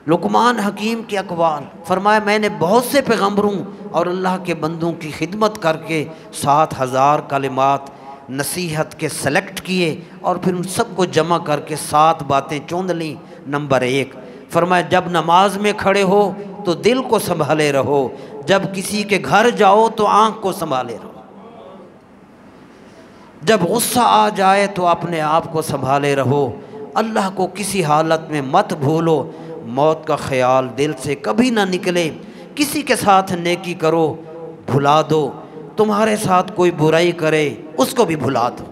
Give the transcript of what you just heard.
लुकमान हकीम के अक़वाल, फरमाया मैंने बहुत से पैगम्बरों और अल्लाह के बंदों की खिदमत करके 7,000 कलिमात नसीहत के सेलेक्ट किए और फिर उन सबको जमा करके 7 बातें चुन ली। नंबर 1, फरमाया जब नमाज में खड़े हो तो दिल को संभाले रहो, जब किसी के घर जाओ तो आँख को संभाले रहो, जब गुस्सा आ जाए तो अपने आप को संभाले रहो, अल्लाह को किसी हालत में मत भूलो, मौत का ख्याल दिल से कभी ना निकले, किसी के साथ नेकी करो भुला दो, तुम्हारे साथ कोई बुराई करे उसको भी भुला दो।